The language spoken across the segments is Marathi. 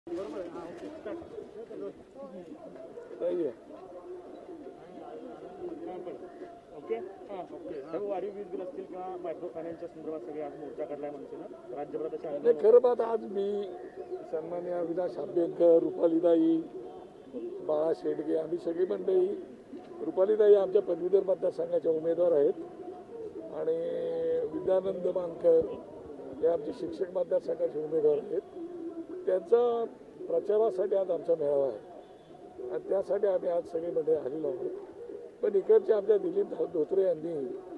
सही है। ओके सर्व वाढीव वीज बिल असतील किंवा मायक्रो फायनान्सच्या संदर्भात सगळे आज मोर्चा काढलाय मनसेनं राज्यभरात असे नाही खरं बात आज मी सन्मान्य अविनाश आंबेडकर, रुपालीताई, बाळा शेडगे आम्ही सगळी मंडळी, रुपालीताई आमच्या पदवीधर मतदारसंघाच्या उमेदवार आहेत आणि विद्यानंद मानकर हे आमचे शिक्षक मतदारसंघाचे उमेदवार आहेत. त्यांचा प्रचारासाठी आज आमचा मेळावा आहे आणि त्यासाठी आम्ही आज सगळी मंडळी आलेलो आहोत. पण इकडच्या आमच्या दिलीप धोत्रे यांनी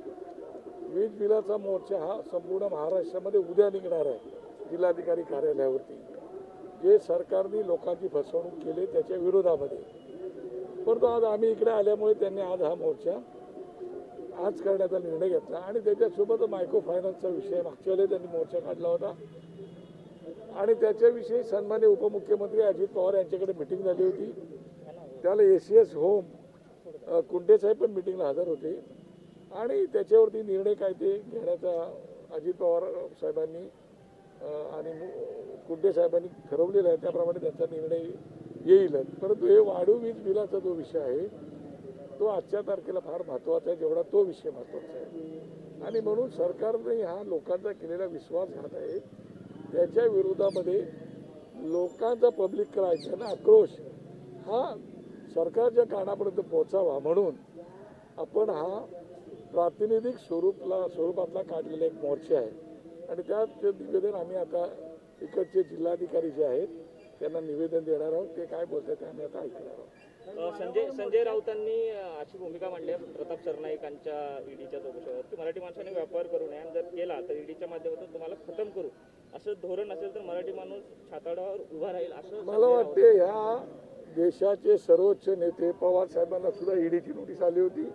वीज बिलाचा मोर्चा हा संपूर्ण महाराष्ट्रामध्ये उद्या निघणार आहे जिल्हाधिकारी कार्यालयावरती. जे सरकारने लोकांची फसवणूक केली त्याच्या विरोधामध्ये. परंतु आज आम्ही इकडे आल्यामुळे त्यांनी आज हा मोर्चा आज करण्याचा निर्णय घेतला आणि त्याच्यासोबत मायक्रो फायनान्सचा विषय मागच्या वेळेला त्यांनी मोर्चा काढला होता आणि त्याच्याविषयी सन्मान्य उपमुख्यमंत्री अजित पवार यांच्याकडे मिटिंग झाली होती. त्याला ACS होम कुंटे साहेब पण मिटिंगला हजर होते आणि त्याच्यावरती निर्णय काय ते घेण्याचा अजित पवार साहेबांनी आणि कुंटे साहेबांनी ठरवलेला आहे. त्याप्रमाणे त्यांचा निर्णय येईलच. परंतु हे वाढीव वीज बिलाचा जो विषय आहे तो आजच्या तारखेला फार महत्त्वाचा आहे, जेवढा तो विषय महत्त्वाचा आहे. आणि म्हणून सरकारने हा लोकांचा केलेला विश्वासघात आहे त्याच्या विरोधामध्ये लोकांचा पब्लिक क्रायचा ना आक्रोश हा सरकारच्या कानापर्यंत पोहोचावा म्हणून आपण हा प्रातिनिधिक स्वरूपातला काढलेला एक मोर्चा आहे आणि त्यात निवेदन आम्ही आता इकडचे जिल्हाधिकारी जे आहेत त्यांना निवेदन देणार आहोत. ते काय बोलतात ते आम्ही आता ऐकणार आहोत. संजय राऊतांनी अशी भूमिका मांडली आहे प्रताप सरनाईकांच्या ईडीच्या चौकशीवर की मराठी माणसाने व्यापार करू नये आणि जर केला तर ईडीच्या माध्यमातून तुम्हाला खतम करू असं धोरण असेल तर मराठी माणूस छाताडावर उभा राहील असं मला वाटते. ह्या देशाचे सर्वोच्च नेते पवार साहेबांना सुद्धा ईडीची नोटीस आली होती.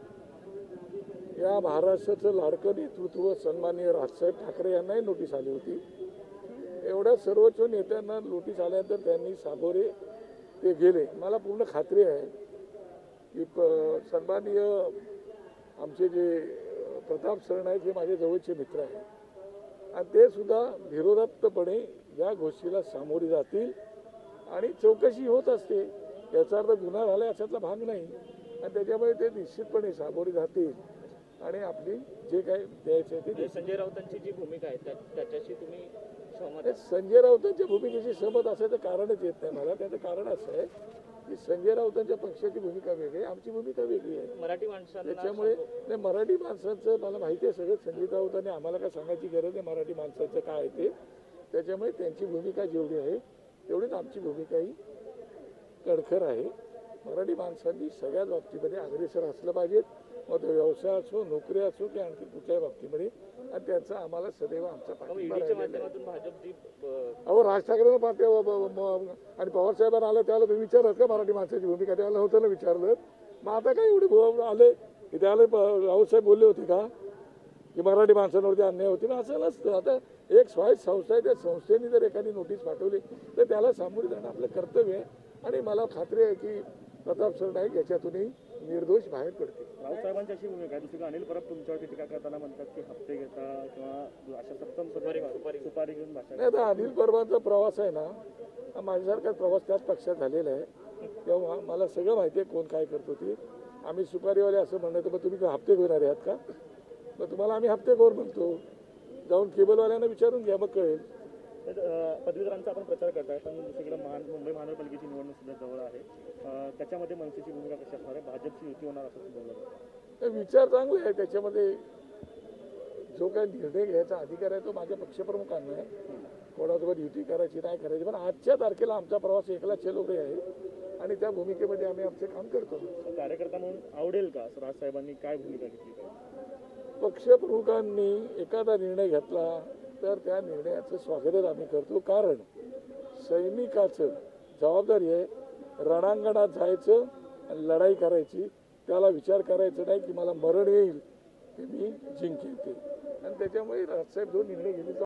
या महाराष्ट्राचं लाडकं नेतृत्व सन्माननीय राजसाहेब ठाकरे यांनाही नोटीस आली होती. एवढ्या सर्वोच्च नेत्यांना नोटीस आल्यानंतर त्यांनी सामोरे ते गेले. मला पूर्ण खात्री आहे की सन्माननीय आमचे जे प्रताप सरनाईक हे माझे जवळचे मित्र आहेत आणि ते सुद्धा धीरोदात्तपणे या गोष्टीला सामोरे जातील आणि चौकशी होत असते. याचा अर्थ गुन्हा झाला याच्यातला भाग नाही आणि त्याच्यामुळे ते निश्चितपणे सामोरे जातील आणि आपली जे काही द्यायचे ते. संजय राऊतांची जी भूमिका आहे त्याच्याशी तुम्ही सहमत? संजय राऊतांच्या भूमिकेशी सहमत असायचं कारणच येत नाही मला. त्याचं कारण असं आहे की संजय राऊतांच्या पक्षाची भूमिका वेगळी आहे, आमची भूमिका वेगळी आहे. मराठी माणसांना त्याच्यामुळे नाही मराठी माणसांचं मला माहिती आहे सगळं. संजय राऊतांनी आम्हाला काय सांगायची गरज आहे मराठी माणसाचं काय आहे ते. त्याच्यामुळे त्यांची भूमिका जेवढी आहे तेवढीच आमची भूमिकाही कणखर आहे. मराठी माणसांनी सगळ्याच बाबतीमध्ये अग्रेसर असलं पाहिजे, मग तो व्यवसाय असो, नोकरी असो की आणखी कुठल्याही बाबतीमध्ये. आणि त्याचा आम्हाला सदैव आमचा पाठिंबा अहो राज ठाकरेंना पाहते आणि पवार साहेबांना आलं त्याला तुम्ही विचारत का मराठी माणसाची भूमिका? त्याला होतं ना विचारलं. मग आता काय एवढे आले की त्याला राऊतसाहेब बोलले होते का की मराठी माणसांवरती अन्याय होती ना? असं नसतं. आता एक स्वायत्त संस्था आहे, त्या संस्थेने जर एखादी नोटीस पाठवली तर त्याला सामोरे जाणं आपलं कर्तव्य आहे आणि मला खात्री आहे की प्रताप सरनाईक याच्यातूनही निर्दोष बाहेर पडतील. राऊतसाहेबांची अशी भूमिका आहे. दुसरीकडे अनिल परब तुमच्यावरती टीका करताना म्हणतात की हप्ते घेता किंवा अशा सप्तम सुपारी घेऊन भाषा नाही. आता अनिल परबांचा प्रवास आहे ना माझ्यासारखाच प्रवास त्याच पक्षात झालेला आहे तेव्हा मला सगळं माहिती आहे कोण काय करत होती. आम्ही सुपारीवाले असं म्हणलं तर मग तुम्ही हप्ते घेणारे आहात का? मग तुम्हाला आम्ही हप्तेखोर म्हणतो. जाऊन केबलवाल्यांना विचारून घ्या मग कळेल. पदवीधरांचा आपण प्रचार करताय पण दुसरीकडे मुंबई महानगरपालिकेची निवडणूक सुद्धा जवळ आहे. त्याच्यामध्ये मनसेची भूमिका कशी असणार आहे? भाजपची युती होणार असं बोललं. विचार चांगला आहे. त्याच्यामध्ये जो काही निर्णय घ्यायचा अधिकार आहे तो माझ्या पक्षप्रमुखांना आहे. कोणासोबत युती करायची नाही करायची. पण आजच्या तारखेला आमचा प्रवास एकला चलोरे आहे आणि त्या भूमिकेमध्ये आम्ही आमचे काम करतो. कार्यकर्ता म्हणून आवडेल का राजसाहेबांनी काय भूमिका घेतली? पक्षप्रमुखांनी एखादा निर्णय घेतला तर त्या निर्णयाचं स्वागतच आम्ही करतो. कारण सैनिकाचं जबाबदारी आहे रणांगणात जायचं आणि लढाई करायची. त्याला विचार करायचं नाही की मला मरण येईल की मी जिंकेल ते. आणि त्याच्यामुळे राजसाहेब जो निर्णय घेतला